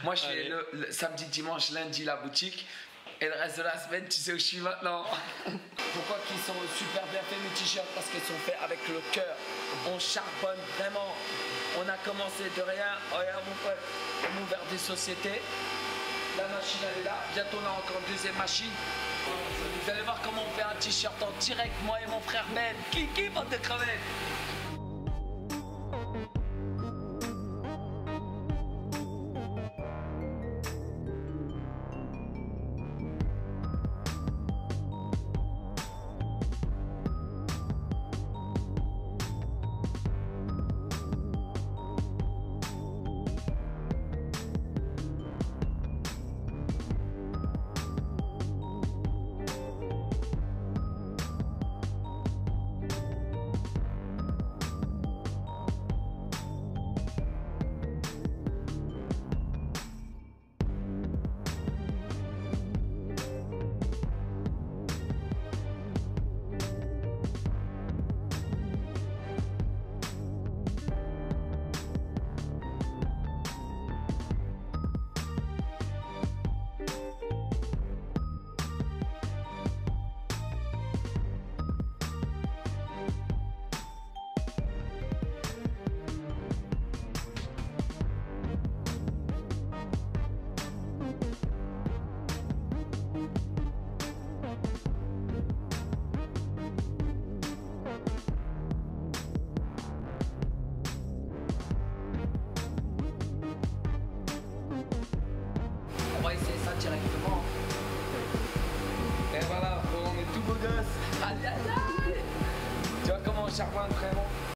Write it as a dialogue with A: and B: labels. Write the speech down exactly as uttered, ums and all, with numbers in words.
A: Moi, je fais
B: Allez.
A: le, le samedi, dimanche, lundi la boutique. Et le reste de la semaine, tu sais où je suis maintenant. Pourquoi qu'ils sont super bien faits mes t-shirts? Parce qu'ils sont faits avec le cœur. On charbonne vraiment. On a commencé de rien. Regarde mon pote, on a ouvert des sociétés. La machine elle est là. Bientôt on a encore une deuxième machine. Vous allez voir comment on fait un t-shirt en direct, moi et mon frère Ben. Kiki, bande de crevettes. On va essayer ça directement. Et voilà, on est tout beau gosse. Aïe aïe aïe. Tu vois comment on charbonne, frérot?